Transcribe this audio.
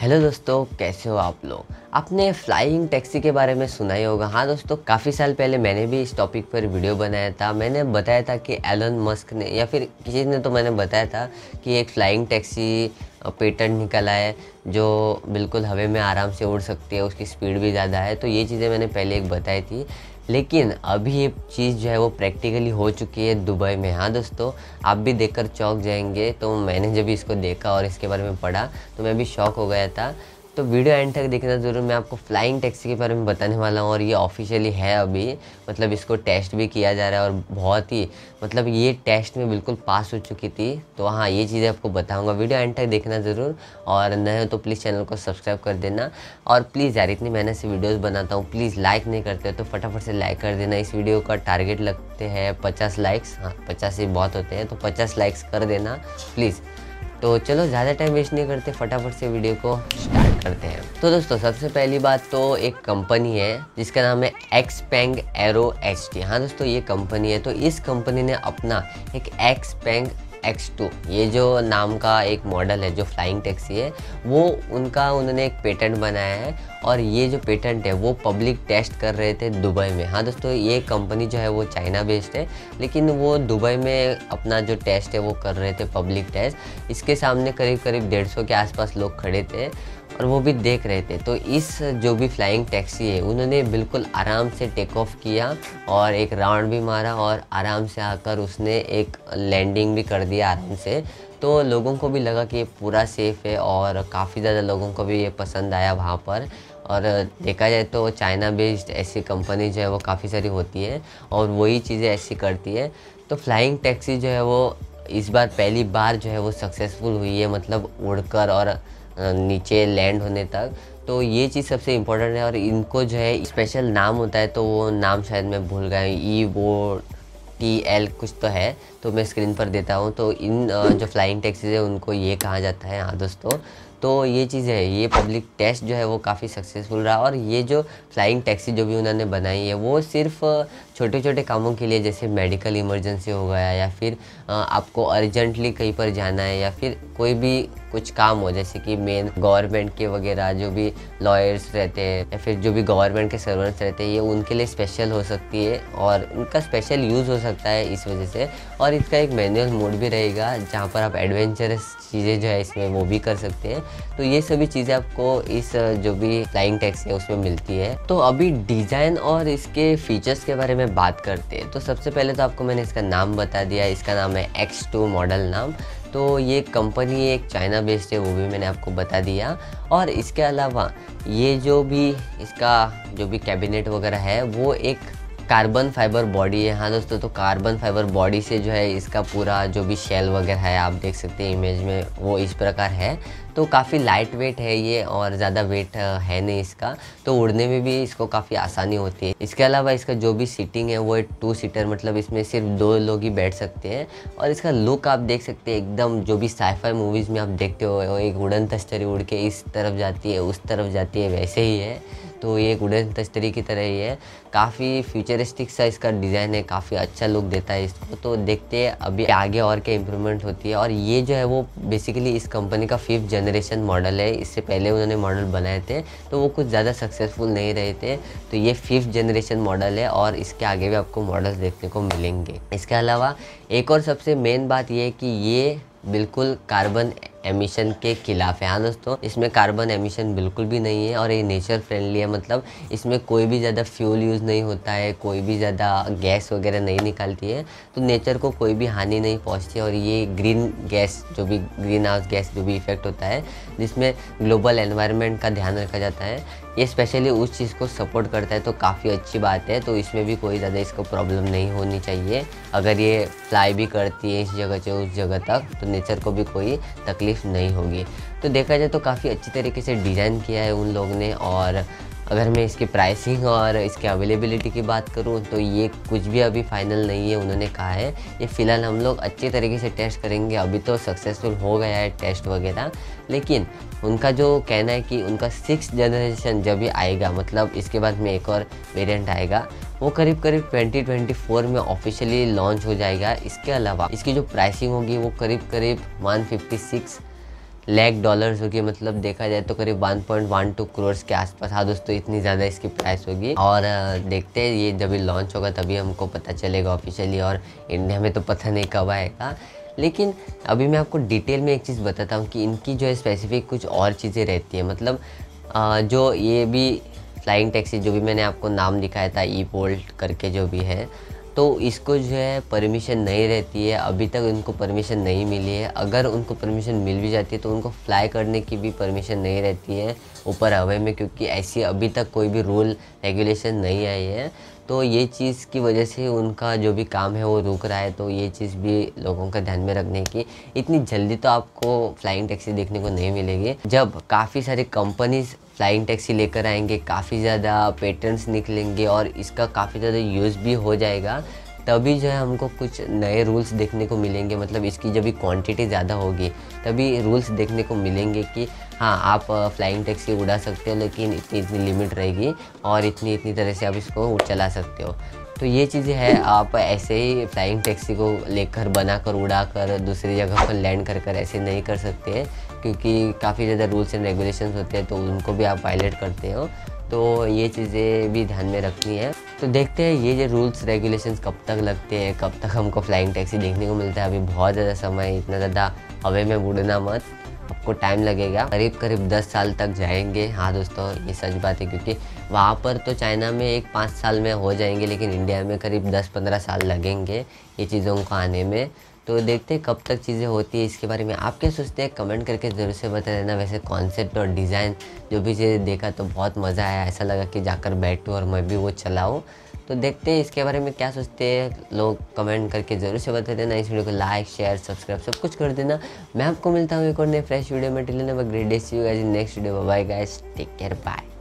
Hello दोस्तों, कैसे हो आप लोग। आपने फ्लाइंग टैक्सी के बारे में सुना ही होगा। हाँ दोस्तों, काफ़ी साल पहले मैंने भी इस टॉपिक पर वीडियो बनाया था। मैंने बताया था कि एलन मस्क ने या फिर किसी ने तो मैंने बताया था कि एक फ़्लाइंग टैक्सी पेटेंट निकला है जो बिल्कुल हवा में आराम से उड़ सकती है, उसकी स्पीड भी ज़्यादा है। तो ये चीज़ें मैंने पहले एक बताई थी, लेकिन अभी ये चीज़ जो है वो प्रैक्टिकली हो चुकी है दुबई में। हाँ दोस्तों, आप भी देखकर चौंक जाएंगे। तो मैंने जब इसको देखा और इसके बारे में पढ़ा तो मैं भी शॉक हो गया था। तो वीडियो एंड तक देखना ज़रूर। मैं आपको फ़्लाइंग टैक्सी के बारे में बताने वाला हूँ और ये ऑफिशियली है अभी, मतलब इसको टेस्ट भी किया जा रहा है और बहुत ही मतलब ये टेस्ट में बिल्कुल पास हो चुकी थी। तो हाँ, ये चीज़ें आपको बताऊँगा। वीडियो एंड तक देखना ज़रूर और नए हो तो प्लीज़ चैनल को सब्सक्राइब कर देना। और प्लीज़ यार, इतनी मेहनत से वीडियोज़ बनाता हूँ, प्लीज़ लाइक नहीं करते तो फटाफट से लाइक कर देना। इस वीडियो का टारगेट लगते हैं 50 लाइक्स। हाँ, 50 ही बहुत होते हैं, तो 50 लाइक्स कर देना प्लीज़। तो चलो ज़्यादा टाइम वेस्ट नहीं करते, फटाफट से वीडियो को स्टार्ट करते हैं। तो दोस्तों, सबसे पहली बात तो एक कंपनी है जिसका नाम है एक्सपेंग एरो HT। हाँ दोस्तों, ये कंपनी है। तो इस कंपनी ने अपना एक एक्सपेंग X2 ये जो नाम का एक मॉडल है जो फ्लाइंग टैक्सी है, वो उन्होंने एक पेटेंट बनाया है। और ये जो पेटेंट है वो पब्लिक टेस्ट कर रहे थे दुबई में। हाँ दोस्तों, ये कंपनी जो है वो चाइना बेस्ड है, लेकिन वो दुबई में अपना जो टेस्ट है वो कर रहे थे, पब्लिक टेस्ट। इसके सामने करीब 150 के आसपास लोग खड़े थे और वो भी देख रहे थे। तो इस जो भी फ्लाइंग टैक्सी है उन्होंने बिल्कुल आराम से टेक ऑफ किया और एक राउंड भी मारा और आराम से आकर उसने एक लैंडिंग भी कर दिया आराम से। तो लोगों को भी लगा कि ये पूरा सेफ़ है और काफ़ी ज़्यादा लोगों को भी ये पसंद आया वहाँ पर। और देखा जाए तो चाइना बेस्ड ऐसी कंपनी जो है वो काफ़ी सारी होती है और वही चीज़ें ऐसी करती है। तो फ्लाइंग टैक्सी जो है वो इस बार पहली बार जो है वो सक्सेसफुल हुई है, मतलब उड़कर और नीचे लैंड होने तक। तो ये चीज़ सबसे इम्पोर्टेंट है। और इनको जो है स्पेशल नाम होता है, तो वो नाम शायद मैं भूल गया हूँ, EVOTL कुछ तो है, तो मैं स्क्रीन पर देता हूँ। तो इन जो फ्लाइंग टैक्सीज है उनको ये कहा जाता है। हाँ दोस्तों, तो ये चीज़ है, ये पब्लिक टेस्ट जो है वो काफ़ी सक्सेसफुल रहा। और ये जो फ्लाइंग टैक्सी जो भी उन्होंने बनाई है वो सिर्फ छोटे छोटे कामों के लिए, जैसे मेडिकल इमरजेंसी हो गया या फिर आपको अर्जेंटली कहीं पर जाना है या फिर कोई भी कुछ काम हो, जैसे कि मेन गवर्नमेंट के वगैरह जो भी लॉयर्स रहते हैं या फिर जो भी गवर्नमेंट के सर्वेंट्स रहते हैं, ये उनके लिए स्पेशल हो सकती है और इनका स्पेशल यूज़ हो सकता है इस वजह से। और इसका एक मैनुअल मोड भी रहेगा जहाँ पर आप एडवेंचरस चीज़ें जो है इसमें वो भी कर सकते हैं। तो ये सभी चीज़ें आपको इस जो भी फ्लाइंग टैक्सी है उसमें मिलती है। तो अभी डिज़ाइन और इसके फीचर्स के बारे में बात करते हैं। तो सबसे पहले तो आपको मैंने इसका नाम बता दिया, इसका नाम है X2 मॉडल नाम। तो ये कंपनी एक चाइना बेस्ड है, वो भी मैंने आपको बता दिया। और इसके अलावा ये जो भी इसका जो भी कैबिनेट वगैरह है वो एक कार्बन फाइबर बॉडी है। हाँ दोस्तों, तो कार्बन फाइबर बॉडी से जो है इसका पूरा जो भी शेल वगैरह है, आप देख सकते हैं इमेज में, वो इस प्रकार है। तो काफ़ी लाइट वेट है ये और ज़्यादा वेट है नहीं इसका, तो उड़ने में भी इसको काफ़ी आसानी होती है। इसके अलावा इसका जो भी सीटिंग है वो 2 सीटर, मतलब इसमें सिर्फ 2 लोग ही बैठ सकते हैं। और इसका लुक आप देख सकते हैं एकदम जो भी साईफाई मूवीज़ में आप देखते हो, एक उड़न तस्तरी उड़ के इस तरफ जाती है उस तरफ जाती है, वैसे ही है। तो ये एक उड़न तस्तरी की तरह ही है। काफ़ी फ्यूचरिस्टिक सा इसका डिज़ाइन है, काफ़ी अच्छा लुक देता है इसको। तो देखते हैं अभी आगे और क्या इम्प्रूवमेंट होती है। और ये जो है वो बेसिकली इस कंपनी का 5th जनरेशन मॉडल है। इससे पहले उन्होंने मॉडल बनाए थे तो वो कुछ ज़्यादा सक्सेसफुल नहीं रहे थे। तो ये 5th जनरेशन मॉडल है और इसके आगे भी आपको मॉडल्स देखने को मिलेंगे। इसके अलावा एक और सबसे मेन बात ये है कि ये बिल्कुल कार्बन एमिशन के खिलाफ है। हाँ दोस्तों, इसमें कार्बन एमिशन बिल्कुल भी नहीं है और ये नेचर फ्रेंडली है, मतलब इसमें कोई भी ज़्यादा फ्यूल यूज़ नहीं होता है, कोई भी ज़्यादा गैस वगैरह नहीं निकालती है। तो नेचर को कोई भी हानि नहीं पहुंचती है। और ये ग्रीन गैस जो भी ग्रीन हाउस गैस जो भी इफेक्ट होता है जिसमें ग्लोबल एनवायरनमेंट का ध्यान रखा जाता है, ये स्पेशली उस चीज़ को सपोर्ट करता है। तो काफ़ी अच्छी बात है। तो इसमें भी कोई ज़्यादा इसको प्रॉब्लम नहीं होनी चाहिए। अगर ये फ्लाई भी करती है इस जगह से उस जगह तक तो नेचर को भी कोई तकलीफ नहीं होगी। तो देखा जाए तो काफ़ी अच्छी तरीके से डिज़ाइन किया है उन लोगों ने। और अगर मैं इसकी प्राइसिंग और इसकी अवेलेबिलिटी की बात करूं तो ये कुछ भी अभी फाइनल नहीं है। उन्होंने कहा है ये फ़िलहाल हम लोग अच्छी तरीके से टेस्ट करेंगे। अभी तो सक्सेसफुल हो गया है टेस्ट वगैरह, लेकिन उनका जो कहना है कि उनका 6th जनरेशन जब भी आएगा, मतलब इसके बाद में एक और वेरिएंट आएगा, वो करीब 2024 में ऑफिशियली लॉन्च हो जाएगा। इसके अलावा इसकी जो प्राइसिंग होगी वो करीब 156 लाख डॉलर्स होगी, मतलब देखा जाए तो करीब 1.12 करोड़ के आसपास। हाँ दोस्तों, इतनी ज़्यादा इसकी प्राइस होगी। और देखते हैं ये जब लॉन्च होगा तभी हमको पता चलेगा ऑफिशियली, और इंडिया में तो पता नहीं कब आएगा। लेकिन अभी मैं आपको डिटेल में एक चीज़ बताता हूँ कि इनकी जो है स्पेसिफिक कुछ और चीज़ें रहती हैं। मतलब जो ये भी फ्लाइंग टैक्सी जो भी मैंने आपको नाम दिखाया था ई वोल्ट करके जो भी है, तो इसको जो है परमिशन नहीं रहती है, अभी तक उनको परमिशन नहीं मिली है। अगर उनको परमिशन मिल भी जाती है तो उनको फ्लाई करने की भी परमिशन नहीं रहती है ऊपर हवा में, क्योंकि ऐसी अभी तक कोई भी रूल रेगुलेशन नहीं आई है। तो ये चीज़ की वजह से उनका जो भी काम है वो रुक रहा है। तो ये चीज़ भी लोगों का ध्यान में रखने की, इतनी जल्दी तो आपको फ्लाइंग टैक्सी देखने को नहीं मिलेगी। जब काफ़ी सारी कंपनीज फ्लाइंग टैक्सी लेकर आएंगे, काफ़ी ज़्यादा पेटेंट्स निकलेंगे और इसका काफ़ी ज़्यादा यूज़ भी हो जाएगा, तभी जो है हमको कुछ नए रूल्स देखने को मिलेंगे। मतलब इसकी जब भी क्वांटिटी ज़्यादा होगी तभी रूल्स देखने को मिलेंगे कि हाँ, आप फ्लाइंग टैक्सी उड़ा सकते हो, लेकिन इतनी इतनी लिमिट रहेगी और इतनी इतनी तरह से आप इसको चला सकते हो। तो ये चीज़ें हैं, आप ऐसे ही फ्लाइंग टैक्सी को लेकर बनाकर उड़ा कर दूसरी जगह पर लैंड कर कर ऐसे नहीं कर सकते, क्योंकि काफ़ी ज़्यादा रूल्स एंड रेगुलेशंस होते हैं, तो उनको भी आप वायलेट करते हो। तो ये चीज़ें भी ध्यान में रखनी है। तो देखते हैं ये जो रूल्स रेगुलेशंस कब तक लगते हैं, कब तक हमको फ्लाइंग टैक्सी देखने को मिलता है। अभी बहुत ज़्यादा समय है, इतना ज़्यादा हवा में उड़ना मत, आपको टाइम लगेगा, करीब 10 साल तक जाएंगे। हाँ दोस्तों, ये सच बात है, क्योंकि वहाँ पर तो चाइना में 1-5 साल में हो जाएंगे, लेकिन इंडिया में करीब 10-15 साल लगेंगे ये चीज़ों को आने में। तो देखते हैं कब तक चीज़ें होती है। इसके बारे में आप क्या सोचते हैं, कमेंट करके ज़रूर से बता देना। वैसे कॉन्सेप्ट और डिज़ाइन जो भी चीज़ें देखा तो बहुत मज़ा आया, ऐसा लगा कि जाकर बैठूँ और मैं भी वो चलाऊँ। तो देखते हैं इसके बारे में क्या सोचते हैं लोग, कमेंट करके ज़रूर से बता देना। इस वीडियो को लाइक शेयर सब्सक्राइब सब कुछ कर देना। मैं आपको मिलता हूँ एक और नए फ्रेश वीडियो में। Till then have a great day, see you guys in next video. Bye guys, take care, bye.